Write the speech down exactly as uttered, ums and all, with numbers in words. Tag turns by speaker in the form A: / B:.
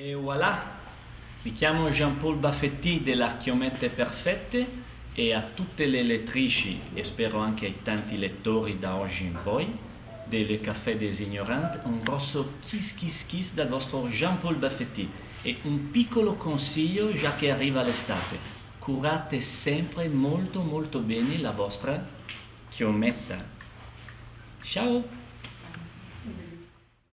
A: E voilà, mi chiamo Jean-Paul Baffetti della Chiomette Perfette e a tutte le lettrici e spero anche ai tanti lettori da oggi in poi del Caffè des Ignorantes un grosso kiss kiss kiss dal vostro Jean-Paul Baffetti e un piccolo consiglio già che arriva l'estate: curate sempre molto molto bene la vostra chiometta. Ciao!